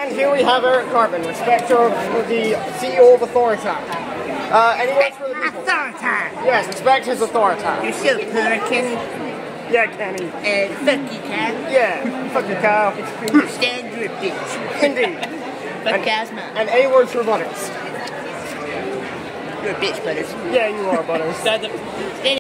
And here we have Eric Cartman, respecter of the CEO of Authoritah. Any words for the people? Authoritah! Yes, respect his Authoritah. You're so poor, Kenny. Yeah, Kenny. And fuck you, Kyle. Yeah, fuck you, Kyle. Stand your bitch. Indeed. Fuck Kyle's mom. And any words for Butters? You're a bitch, Butters. Yeah, you are, Butters.